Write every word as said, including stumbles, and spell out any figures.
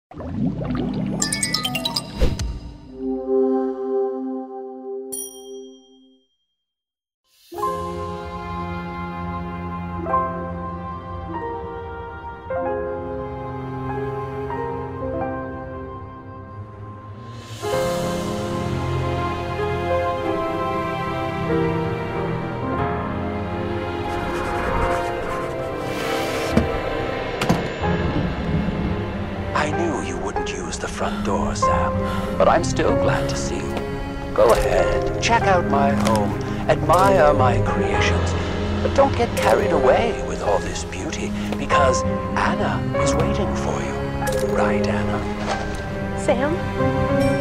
I knew you wouldn't use the front door, Sam, but I'm still glad to see you. Go ahead, check out my home, admire my creations, but don't get carried away with all this beauty, because Anna is waiting for you. Right, Anna? Sam?